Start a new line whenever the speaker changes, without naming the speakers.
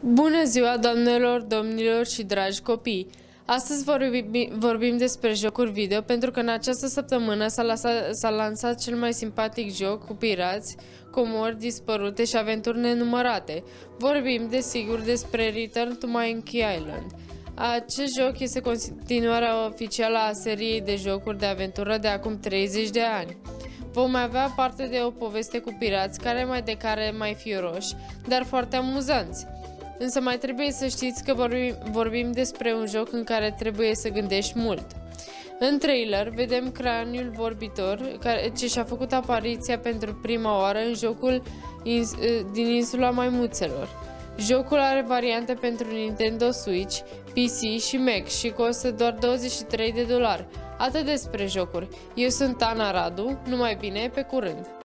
Bună ziua, doamnelor, domnilor și dragi copii! Astăzi vorbim despre jocuri video pentru că în această săptămână s-a lansat cel mai simpatic joc cu pirați, comori dispărute și aventuri nenumărate. Vorbim, desigur, despre Return to Monkey Island. Acest joc este continuarea oficială a seriei de jocuri de aventură de acum 30 de ani. Vom avea parte de o poveste cu pirați care mai fioroși, dar foarte amuzanți. Însă mai trebuie să știți că vorbim despre un joc în care trebuie să gândești mult. În trailer vedem craniul vorbitor ce și-a făcut apariția pentru prima oară în jocul din insula maimuțelor. Jocul are variante pentru Nintendo Switch, PC și Mac și costă doar $23. Atât despre jocuri. Eu sunt Ana Radu, numai bine, pe curând!